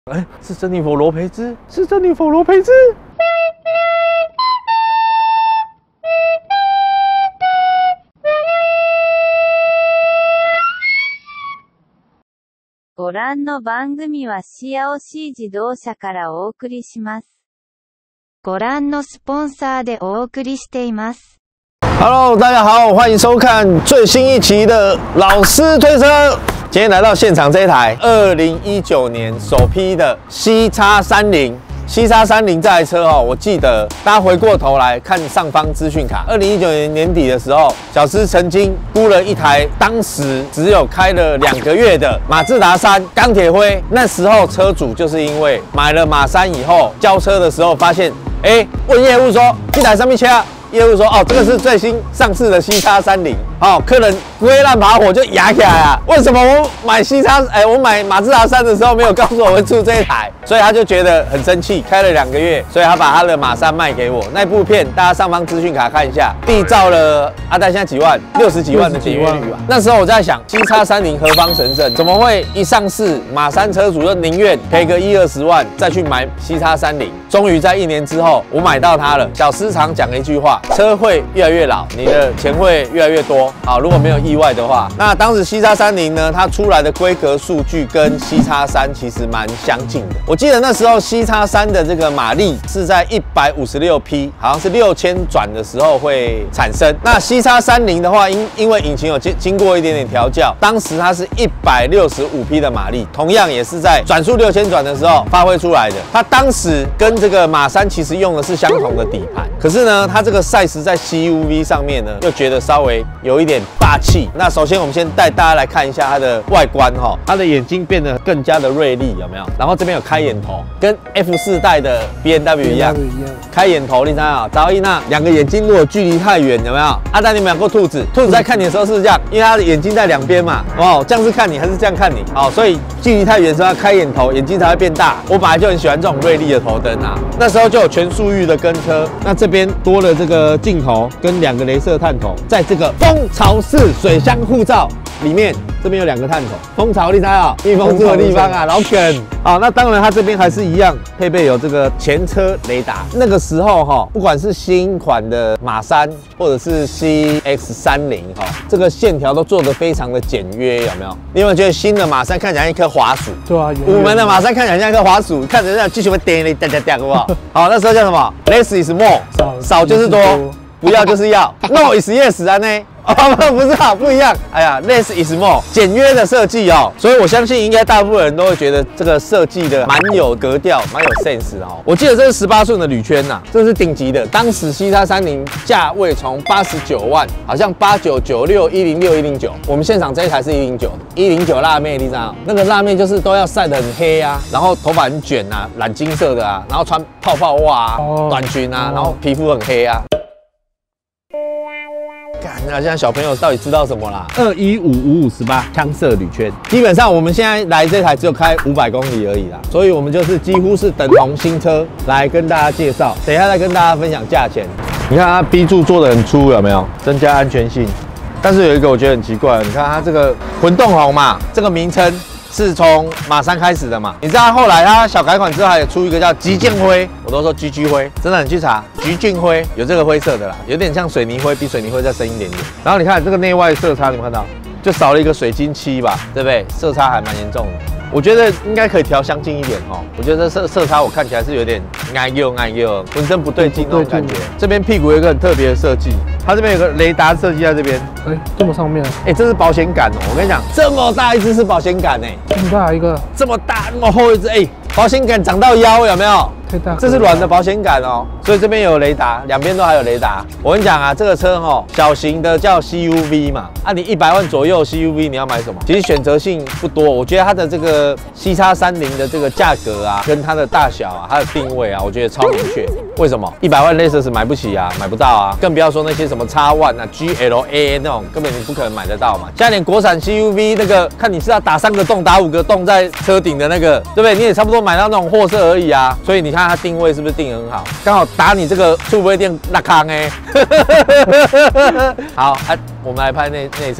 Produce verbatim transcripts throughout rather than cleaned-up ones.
哎，是珍妮佛罗培兹，是珍妮佛罗培兹。 ご覧の番組はシアオシー自動車からお送りします。ご覧のスポンサーでお送りしています。 Hello， 大家好，欢迎收看最新一期的老师推车。今天来到现场这一台二零一九年首批的 C X 三十。C X 三十这台车哦，我记得大家回过头来看上方资讯卡，二零一九年年底的时候，小师曾经估了一台当时只有开了两个月的马自达三钢铁灰。那时候车主就是因为买了马三以后，交车的时候发现，哎，问业务说这台什么车？业务说哦，这个是最新上市的 C X 三十。哦，客人归烂爬火就压起来啊！为什么我买 C X 哎，我买马自达三的时候没有告诉我会出这一台？所以他就觉得很生气，开了两个月，所以他把他的马三卖给我。那部片大家上方资讯卡看一下，缔造了阿呆现在几万，六十几万的点阅率吧。那时候我在想 ，C X 三十何方神圣？怎么会一上市马三车主就宁愿赔个一二十万再去买 C X 三十？终于在一年之后，我买到它了。小师常讲一句话：车会越来越老，你的钱会越来越多。好，如果没有意外的话，那当时 C X 三十呢，它出来的规格数据跟 C X 三其实蛮相近的。我记得那时候 C X 三的这个马力是在一百五十六匹，好像是六千转的时候会产生。那 C X 三十的话，因因为引擎有经经过一点点调教，当时它是一百六十五匹的马力，同样也是在转速六千转的时候发挥出来的。它当时跟这个马三其实用的是相同的底盘，可是呢，它这个赛时在 C U V 上面呢，又觉得稍微有一点霸气。那首先我们先带大家来看一下它的外观哈，它的眼睛变得更加的锐利，有没有？然后这边有开眼头，跟 F 四代的 B M W 一样，开眼头，你知道啊？早一那两个眼睛如果距离太远，有没有？阿丹，你们养过兔子？兔子在看你的时候是这样，因为它的眼睛在两边嘛，哦，这样是看你还是这样看你？哦，所以距离太远的时候要开眼头，眼睛才会变大。我本来就很喜欢这种锐利的头灯啊，那时候就有全速域的跟车，那这边多了这个镜头跟两个雷射探头，在这个蜂巢式水箱护罩里面，这边有两个探头，蜂巢你猜啊，蜜蜂住的地方啊，老梗。好，那当然它这边还是一样配备有这个前车雷达。那个时候哈，不管是新款的马三或者是 C X 三十哈，这个线条都做得非常的简约，有没有？你有没有觉得新的马三看起来像一颗滑鼠？对啊，五门的马三看起来像一颗滑鼠，看着像继续会颠哩颠颠颠，好不好？好，那时候叫什么 ？Less is more， 少就是多，不要就是要 ，No is yes 啊呢。哦，不是啊，不一样。哎呀 ，less is more， 简约的设计哦，所以我相信应该大部分人都会觉得这个设计的蛮有格调，蛮有 sense 哦。我记得这是十八寸的铝圈呐、啊，这是顶级的。当时 C X 三十价位从八十九万，好像八九九六一零六一零九，我们现场这一台是一零九的，一零九辣妹，你知道那个辣妹就是都要晒得很黑啊，然后头发很卷啊，染金色的啊，然后穿泡泡袜啊、哦、短裙啊，然后皮肤很黑啊。那现在小朋友到底知道什么啦？二一五五五十八枪色铝圈，基本上我们现在来这台只有开五百公里而已啦，所以我们就是几乎是等同新车来跟大家介绍。等一下再跟大家分享价钱。你看它 B 柱做的很粗，有没有？增加安全性。但是有一个我觉得很奇怪，你看它这个混动红嘛，这个名称是从马三开始的嘛？你知道后来它小改款之后还有出一个叫极剑灰，我都说 G G 灰，真的你去查极剑灰有这个灰色的啦，有点像水泥灰，比水泥灰再深一点点。然后你看这个内外色差，你们看到就少了一个水晶漆吧，对不对？色差还蛮严重的。我觉得应该可以调相近一点哦。我觉得这色色差我看起来是有点哎呦哎呦，浑身不对劲那种感觉。这边屁股有一个很特别的设计，它这边有个雷达设计在这边。 哎，这么上面？ 哎，这是保险杆哦。我跟你讲，这么大一只是保险杆哎， 这么大一个， 这么大那么厚一只，哎，保险杆长到腰有没有？ 太大， 这是软的保险杆哦，所以这边有雷达，两边都还有雷达。我跟你讲啊，这个车哦，小型的叫 C U V 嘛，啊，你一百万左右 C U V 你要买什么？其实选择性不多，我觉得它的这个 C X 三十的这个价格啊，跟它的大小啊，它的定位啊，我觉得超明确。为什么？一百万 Lexus 买不起啊，买不到啊，更不要说那些什么 X 一啊、G L A 那种，根本你不可能买得到嘛。现在连国产 C U V 那个，看你是要打三个洞、打五个洞在车顶的那个，对不对？你也差不多买到那种货色而已啊。所以你看它定位是不是定很好？刚好打你这个触摸店那康哎。好，啊，我们来拍内内侧。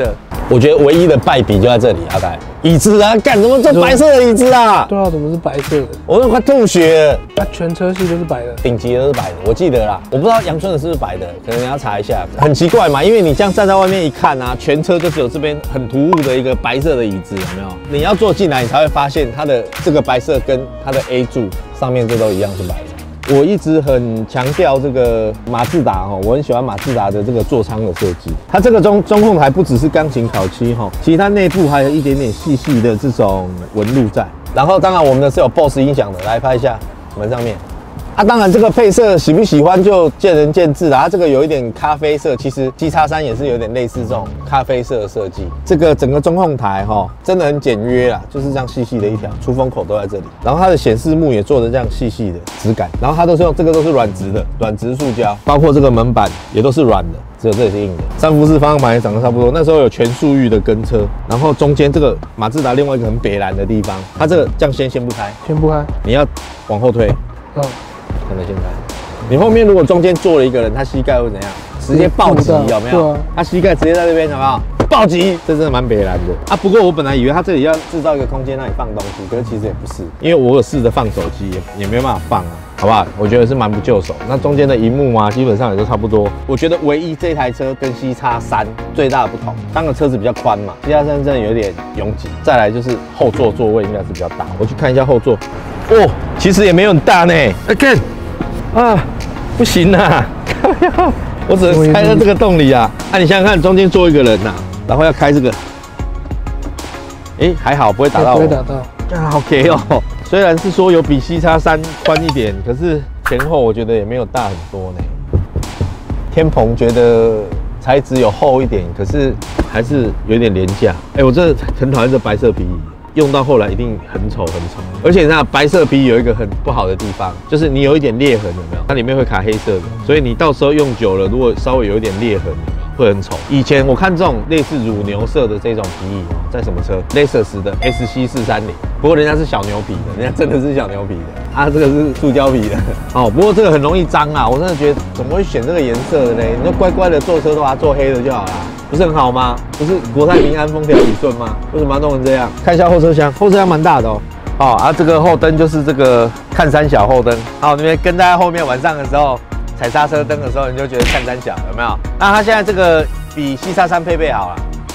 我觉得唯一的败笔就在这里，阿该椅子啊，干怎么做白色的椅子啊？ 对啊，怎么是白色的？ 我都快吐血了。 它全车系都是白的， 顶级的都是白的，我记得啦。我不知道阳春的是不是白的，可能你要查一下。很奇怪嘛，因为你这样站在外面一看啊，全车就只有这边很突兀的一个白色的椅子，有没有？你要坐进来，你才会发现它的这个白色跟它的 A 柱上面这都一样是白的。我一直很强调这个马自达哈，我很喜欢马自达的这个座舱的设计。它这个中中控台不只是钢琴烤漆哈，其实它内部还有一点点细细的这种纹路在。然后当然我们的是有 B O S S 音响的，来拍一下门上面。啊，当然这个配色喜不喜欢就见仁见智啦。它这个有一点咖啡色，其实 G X 三也是有点类似这种咖啡色的设计。这个整个中控台哈，真的很简约啦，就是这样细细的一条，出风口都在这里。然后它的显示幕也做的这样细细的质感，然后它都是用这个都是软质的，软质塑胶，包括这个门板也都是软的。只有这里是硬的，三辐式方向盘也长得差不多。那时候有全速域的跟车，然后中间这个马自达另外一个很北蓝的地方，它这个这样先掀不开， 掀不开， 你要往后推， 嗯， 才能掀开。你后面如果中间坐了一个人，他膝盖会怎样？直接暴击，有没有？他膝盖直接在这边，有没有？暴击，这真的蛮北蓝的啊。不过我本来以为他这里要制造一个空间让你放东西，可是其实也不是，因为我有试着放手机，也也没有办法放啊。好不好？我觉得是蛮不就手。那中间的萤幕啊，基本上也都差不多。我觉得唯一这台车跟 C X 三最大的不同，当然车子比较宽嘛 ，C X 三真的有点拥挤。再来就是后座座位应该是比较大。我去看一下后座，哦，其实也没有很大呢。哎，看，啊，不行啊，我只能开在这个洞里啊。啊，你想想看，中间坐一个人呐、啊，然后要开这个，哎，还好不会打到我， 不会打到。 啊，好 K 哦。虽然是说有比 C X 三宽一点，可是前后我觉得也没有大很多呢。天棚觉得材质有厚一点，可是还是有点廉价。哎、欸，我真的很讨厌这白色皮椅，用到后来一定很丑很丑。而且那白色皮椅有一个很不好的地方，就是你有一点裂痕，有没有？它里面会卡黑色的，所以你到时候用久了，如果稍微有一点裂痕，会很丑。以前我看这种类似乳牛色的这种皮椅，在什么车 ？Lexus 的 S C 四三零，不过人家是小牛皮的，人家真的是小牛皮的，啊，这个是塑胶皮的。哦，不过这个很容易脏啊，我真的觉得怎么会选这个颜色的呢？你就乖乖的坐车都把它做黑的就好了，不是很好吗？不是国泰民安、丰田理顺吗？为什么要弄成这样？看一下后车厢，后车厢蛮大的哦。哦，啊，这个后灯就是这个看三小后灯。好，那边跟大家后面晚上的时候。踩刹车灯的时候，你就觉得看三小，有没有？那它现在这个比 C X 三配备好了，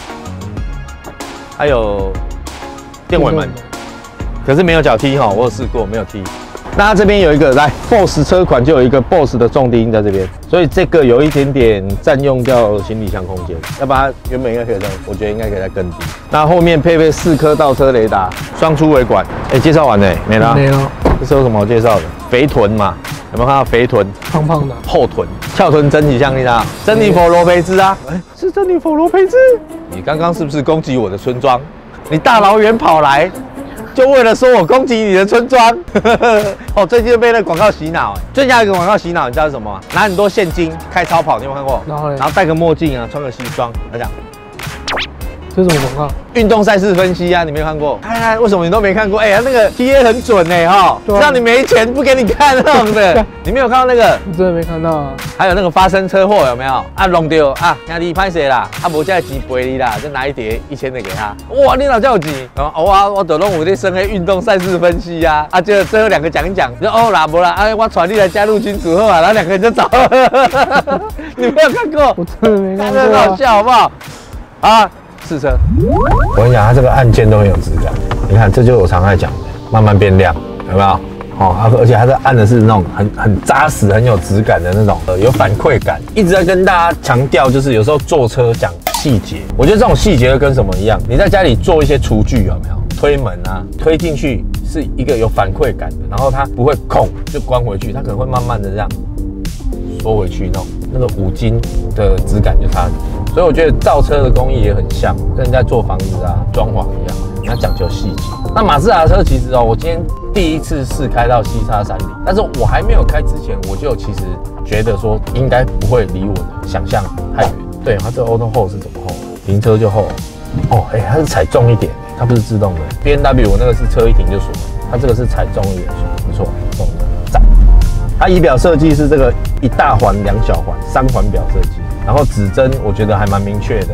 还有电尾门，可是没有脚踢哈，我有试过，没有踢。那它这边有一个来 B O S S 车款就有一个 B O S S 的重低音在这边，所以这个有一点点占用掉行李箱空间，要不然原本应该可以再，我觉得应该可以再更低。那后面配备四颗倒车雷达，双出尾管。哎、欸，介绍完嘞，没了。 没了。 这是有什么好介绍的？肥臀嘛。有没有看到肥臀？ 胖胖的后臀、翘臀真几像你知珍妮佛罗培兹啊？哎、欸，是珍妮佛罗培兹。你刚刚是不是攻击我的村庄？你大老远跑来，就为了说我攻击你的村庄？哦，最近被那广告洗脑、欸。最近有一个广告洗脑，你知道是什么吗？拿很多现金开超跑，你有没有看过？ 然后然后戴个墨镜啊，穿个西装，他讲。 这是什么广告？ 运动赛事分析啊，你没有看过？看看为什么你都没看过？哎、欸，他那个 T A 很准哎哈，让你没钱不给你看那种的。你没有看到那个？ 我真的没看到啊。 还有那个发生车祸有没有？啊，弄掉啊，兄弟拍谁啦？啊，无这钱赔你啦，就拿一叠一千的给他。哇，你哪叫有钱？然后我我都弄我在深黑运动赛事分析啊，啊，就最后两个讲一讲，就哦啦不啦，啊，我传你来加入群组后啊，然后两个人就走了。你没有看过？ 我真的没看过、啊。 很好笑，好不好？啊。试车，我跟你讲，它这个按键都很有质感。你看，这就是我常爱讲的，慢慢变亮，有没有？哦，而且它这按的是那种很很扎实、很有质感的那种，呃，有反馈感。一直在跟大家强调，就是有时候坐车讲细节。我觉得这种细节跟什么一样？你在家里做一些厨具，有没有？推门啊，推进去是一个有反馈感的，然后它不会空就关回去，它可能会慢慢的这样缩回去，那种那个五金的质感就差很多。所以我觉得造车的工艺也很像，跟人家做房子啊、装潢一样，你要讲究细节。那马自达车其实哦，我今天第一次试开到 C X 三零，但是我还没有开之前，我就其实觉得说应该不会离我的想象太远。对，它这个 Auto Hold 是怎么 hold？ 停车就 hold。哦，哎、欸，它是踩重一点，它不是自动的。B M W 我那个是车一停就锁，它这个是踩重一点锁，不错，重的赞。它仪表设计是这个一大环两小环三环表设计。然后指针我觉得还蛮明确的哦，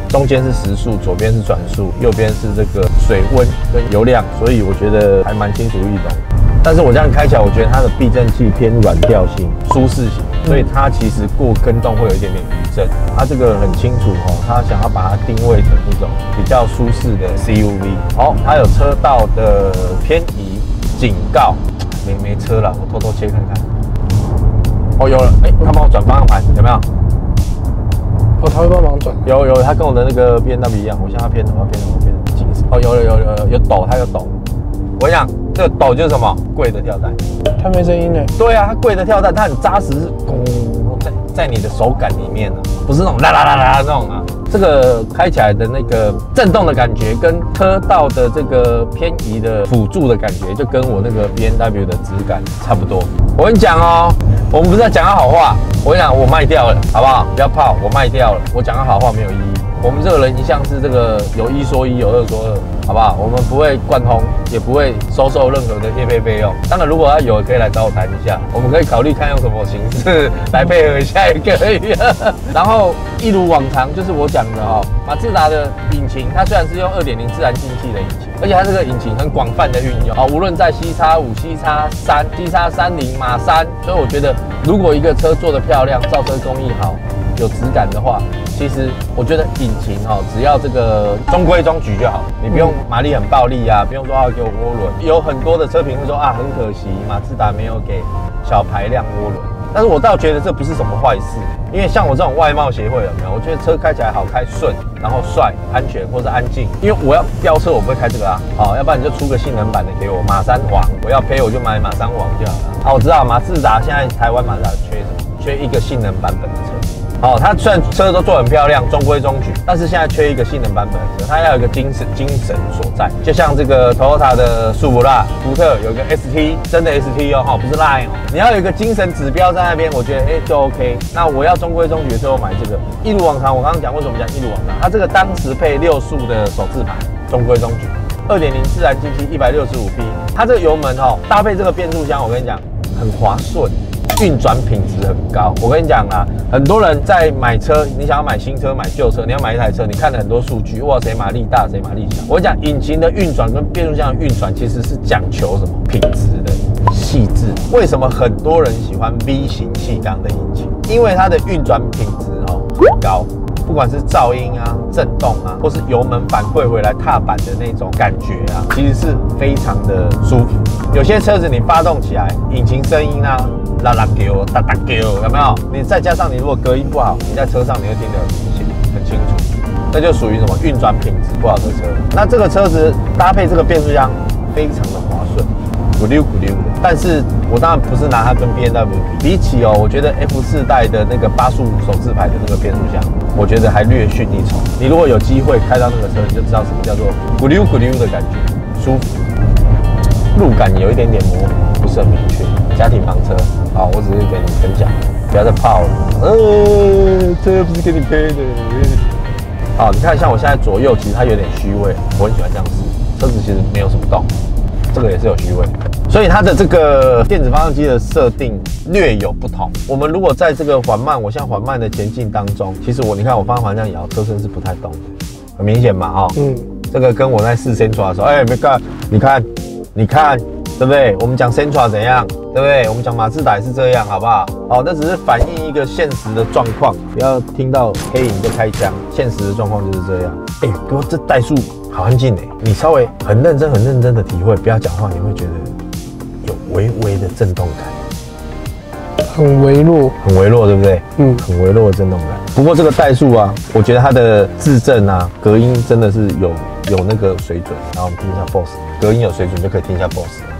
中间是时速，左边是转速，右边是这个水温跟油量，所以我觉得还蛮清楚易懂。但是我这样开起来，我觉得它的避震器偏软调性、舒适型，所以它其实过跟动会有一点点余震。它这个很清楚哦，它想要把它定位成一种比较舒适的 C U V。好，它有车道的偏移警告，没没车了，我偷偷切看看。哦，有了，哎，它帮我转方向盘，有没有？ 哦，他会帮忙转。 有有，它跟我的那个 B M W 一样，我现在偏头，偏头，偏头，近视。哦，有了有有有有抖，它有抖。我跟你讲，这个抖就是什么？贵的跳蛋。 它没声音呢。 对啊，它贵的跳蛋，它很扎实，是咚在在你的手感里面呢、啊，不是那种啦啦啦啦那种啊。这个开起来的那个震动的感觉，跟车道的这个偏移的辅助的感觉，就跟我那个 B M W 的质感差不多。我跟你讲哦，我们不是在讲他好话，我跟你讲，我卖掉了，好不好？不要怕，我卖掉了，我讲他好话没有意义。我们这个人一向是这个有一说一，有二说二，好不好？我们不会贯通，也不会收受任何的业配费用。当然，如果他有，可以来找我谈一下，我们可以考虑看用什么形式来配合一下也可以。然后一如往常，就是我讲的哦，马自达的引擎，它虽然是用 二点零 自然进气的引擎，而且它这个引擎很广泛的运用啊，无论在 C X 五、C X 三、C X 三十、马三，所以我觉得如果一个车做得漂亮，造车工艺好，有质感的话，其实我觉得引擎哦，只要这个中规中矩就好，你不用马力很暴力啊，不用说要给我涡轮。有很多的车评会说啊，很可惜马自达没有给小排量涡轮，但是我倒觉得这不是什么坏事，因为像我这种外貌协会有没有？我觉得车开起来好开顺，然后帅、安全或者安静。因为我要飙车，我不会开这个啊，好，要不然你就出个性能版的给我，马三王，我要配我就买马三王就好了。好，我知道马自达现在台湾马自达缺什么？缺一个性能版本的车。好，它虽然车都做很漂亮，中规中矩，但是现在缺一个性能版本的车，它要有一个精神精神所在。就像这个 Toyota 的速普拉，福特有一个 S T， 真的 S T 哦，不是 Line 哦。你要有一个精神指标在那边，我觉得哎、欸、就 OK。那我要中规中矩的时候买这个，一如往常。我刚刚讲为什么讲一如往常，它这个当时配六速的手自排，中规中矩， 二点零 自然进气，一百六十五匹，它这个油门哦，搭配这个变速箱，我跟你讲很滑顺。运转品质很高，我跟你讲啊，很多人在买车，你想要买新车、买旧车，你要买一台车，你看了很多数据，哇，谁马力大，谁马力小。我跟你讲，引擎的运转跟变速箱的运转其实是讲求什么品质的细致。为什么很多人喜欢 V 型气缸的引擎？因为它的运转品质哦很高。不管是噪音啊、震动啊，或是油门反馈回来踏板的那种感觉啊，其实是非常的舒服。有些车子你发动起来，引擎声音啊，啦啦叫、哒哒叫，有没有？你再加上你如果隔音不好，你在车上你会听得很明显、很清楚，那就属于什么运转品质不好的车。那这个车子搭配这个变速箱，非常的滑顺。咕溜咕溜的，但是我当然不是拿它跟 B M W 比，比起哦，我觉得 F 四代的那个八速手自排的那个变速箱，我觉得还略逊一筹。你如果有机会开到那个车，你就知道什么叫做咕溜咕溜的感觉，舒服。路感有一点点模糊，不是很明确。家庭房车，好，我只是给你分享，不要再泡了。呃，这又不是给你配的。好，你看像我现在左右，其实它有点虚位，我很喜欢这样试。车子其实没有什么动。这个也是有虚位，所以它的这个电子发动机的设定略有不同。我们如果在这个缓慢，我像缓慢的前进当中，其实我你看我方向盘这样摇，车身是不太动的，很明显嘛，哦，嗯，这个跟我在试 Sentra 的时候，哎、欸，没看，你看，你看，对不对？我们讲 Sentra 怎样，对不对？我们讲马自达也是这样，好不好？好，那只是反映一个现实的状况，不要听到黑影就开枪，现实的状况就是这样。哎、欸，哥，这怠速。好安静哎！你稍微很认真、很认真的体会，不要讲话，你会觉得有微微的震动感， 很微弱， 很微弱，对不对？嗯，很微弱的震动感。不过这个怠速啊，我觉得它的质震啊、隔音真的是有有那个水准。然后我们听一下 B O S S， 隔音有水准就可以听一下 B O S S。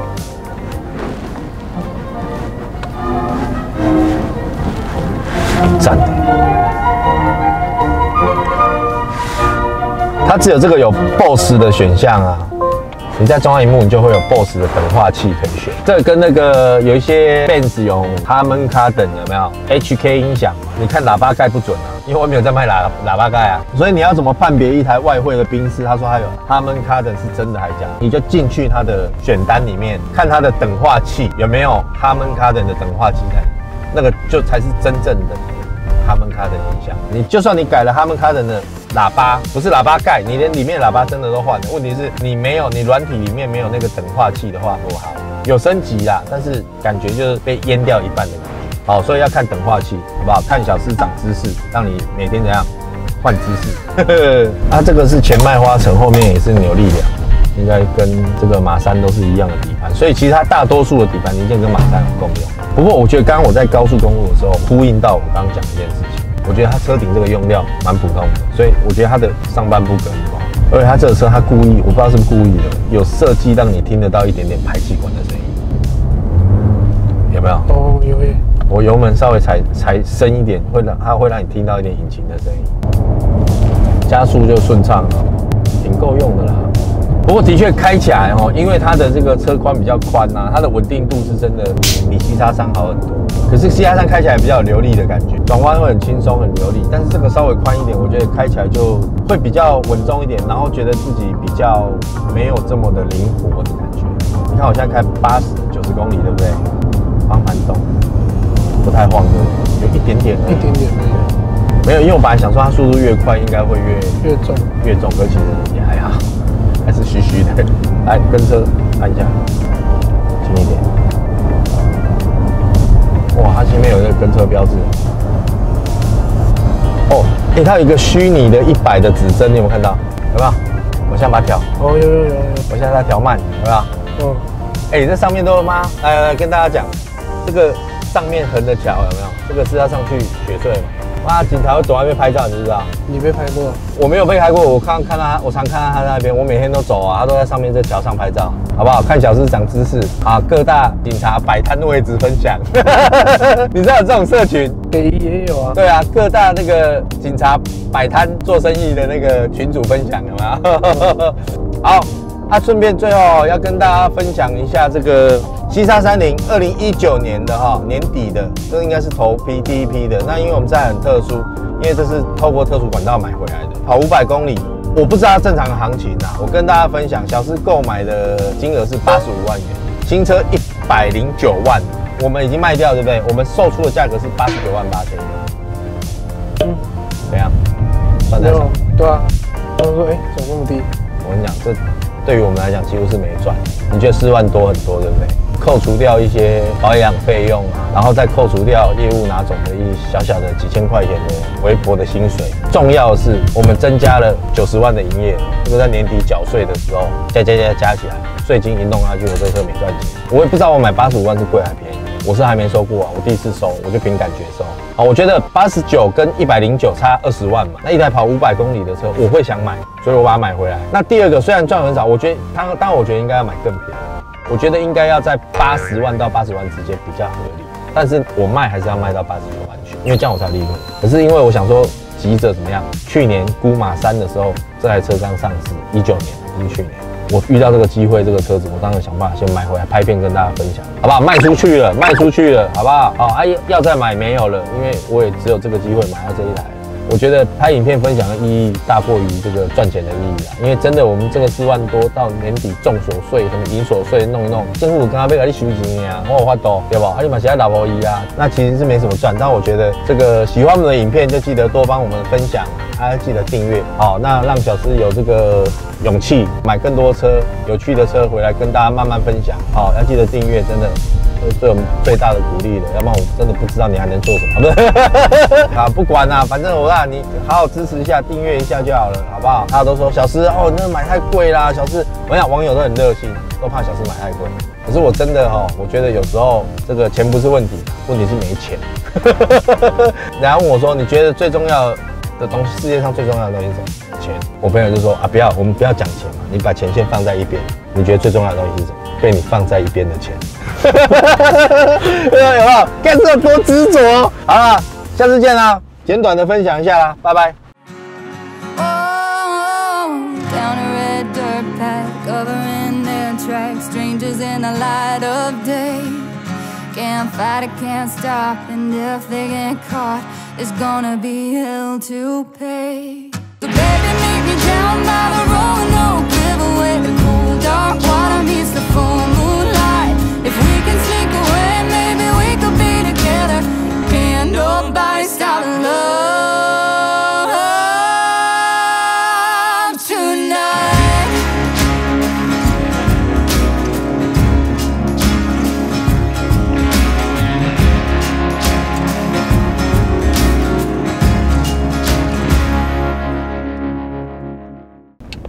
赞的。它只有这个有 B O S S 的选项啊，你在中央萤幕你就会有 B O S S 的等化器可以选。这个跟那个有一些 Benz 有 Harman Kardon 有没有 H K 音响？你看喇叭盖不准啊，因为外面有在卖喇喇叭盖啊。所以你要怎么判别一台外汇的宾士？他说它有 Harman Kardon 是真的还假？你就进去它的选单里面看它的等化器有没有 Harman Kardon 的等化器在，那个就才是真正的 Harman Kardon 音响。你就算你改了 Harman Kardon 的喇叭，不是喇叭盖，你连里面喇叭真的都换了。问题是你没有，你软体里面没有那个等化器的话，多好，有升级啦，但是感觉就是被淹掉一半的感觉。好，所以要看等化器，好不好？看小师长姿势，让你每天怎样换姿势。啊，这个是前麦花臣，后面也是扭力梁，应该跟这个马三都是一样的底盘，所以其实它大多数的底盘零件跟马三有共用。不过我觉得刚刚我在高速公路的时候呼应到我刚刚讲这件事情，我觉得它车顶这个用料蛮普通的，所以我觉得它的上半部隔音不好，而且它这个车它故意，我不知道是不是故意的，有设计让你听得到一点点排气管的声音，有没有？ 哦，有耶。 我油门稍微踩踩深一点，会让它会让你听到一点引擎的声音，加速就顺畅了，挺够用的啦。不过的确开起来哦，因为它的这个车宽比较宽呐、啊，它的稳定度是真的比 C X 三好很多。可是 C X 三开起来比较有流利的感觉，转弯会很轻松很流利。但是这个稍微宽一点，我觉得开起来就会比较稳重一点，然后觉得自己比较没有这么的灵活的感觉。你看我现在开八十九十公里，对不对？方盘动，不太晃的，有一点点而已， 一点点而已。 没有，因为我本来想说它速度越快应该会越越重越重，可其实也还好。还是虚虚的，来跟车按一下，轻一点。哇，它前面有一个跟车标志。哦，哎、欸，它有一个虚拟的一百的指针，你有没有看到？有没有？我现在把它调。 哦，有有有有。 我现在在调慢，有没有？ 哦。 哎、欸，这上面都有吗？来来来，跟大家讲，这个上面横的桥有没有？这个是要上去雪隧。哇，警察会走那边拍照，你知不知道？ 你被拍过？ 我没有被拍过，我看看到他，我常看到他在那边，我每天都走啊，他都在上面这桥上拍照，好不好？看小师长姿势啊，各大警察摆摊位置分享，你知道有这种社群？ 北宜也有啊。 对啊，各大那个警察摆摊做生意的那个群组分享有没有？好，啊，顺便最后要跟大家分享一下这个 C X 三十二零一九年的哈年底的，这应该是头批第一批的。那因为我们这很特殊，因为这是透过特殊管道买回来的，跑五百公里，我不知道正常的行情啊。我跟大家分享，小师购买的金额是八十五万元，新车一百零九万，我们已经卖掉，对不对？我们售出的价格是八十九万八千元。嗯，怎样？算太少？ 对啊。他们说，哎、欸，怎么那么低？ 我跟你讲，这对于我们来讲几乎是没赚。你觉得四万多很多，对不对？扣除掉一些保养费用啊，然后再扣除掉业务拿走的一小小的几千块钱的微薄的薪水。重要的是，我们增加了九十万的营业额，这个在年底缴税的时候加加加加起来，税金一弄下去，我这车没赚钱。我也不知道我买八十五万是贵还便宜，我是还没收过啊，我第一次收，我就凭感觉收。好，我觉得八十九跟一百零九差二十万嘛，那一台跑五百公里的车，我会想买，所以我把它买回来。那第二个虽然赚很少，我觉得当当然我觉得应该要买更便宜。我觉得应该要在八十万到八十万之间比较合理，但是我卖还是要卖到八十九万去，因为这样我才利润。可是因为我想说急着怎么样，去年估马三的时候，这台车刚上市，一九年，已经去年，我遇到这个机会，这个车子，我当然想办法先买回来拍片跟大家分享，好不好？卖出去了，卖出去了，好不好？好啊，要再买没有了，因为我也只有这个机会买到这一台。我觉得拍影片分享的意义大过于这个赚钱的意义啊，因为真的我们这个四万多到年底重所税、什么营所税弄一弄，政府刚刚被给你收钱呀，我有法度对不？啊，你买其他老婆衣啊，那其实是没什么赚。但我觉得这个喜欢我们的影片就记得多帮我们分享，还要记得订阅，好，那让小师有这个勇气买更多车、有趣的车回来跟大家慢慢分享。好，要记得订阅，真的。这是对我们最大的鼓励了，要不然我真的不知道你还能做什么。不是啊，不管啦、啊，反正我让你好好支持一下，订阅一下就好了，好不好？大家都说小师哦，那买太贵啦，小师，我想网友都很热心，都怕小师买太贵。可是我真的哦，我觉得有时候这个钱不是问题，问题是没钱。然后问我说，你觉得最重要的东西，世界上最重要的东西是什么？钱。我朋友就说啊，不要，我们不要讲钱嘛，你把钱先放在一边。你觉得最重要的东西是什么？被你放在一边的钱。有没有？看这有多执着！好了，下次见啦！简短的分享一下啦，拜拜。 If we can sneak away, maybe we could be together. Can't nobody stop love.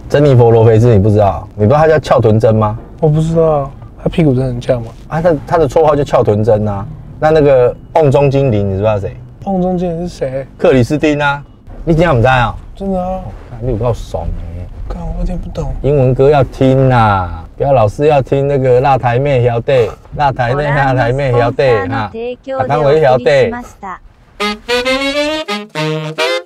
珍妮佛罗培兹你不知道？你不知道她叫翘臀珍吗？ 我不知道，他屁股真的很翘吗？ 啊，她她的绰号就翘臀珍啊。那那个瓮中精灵你知不知道谁？ 瓮中间是谁？ 克里斯汀啊，你怎样不知道啊？ 真的啊？ 你有够怂哎！ 看我有点不懂。 英文歌要听呐，不要老是要听那个辣台妹晓得，辣台妹辣台妹晓得哈，大家会晓得。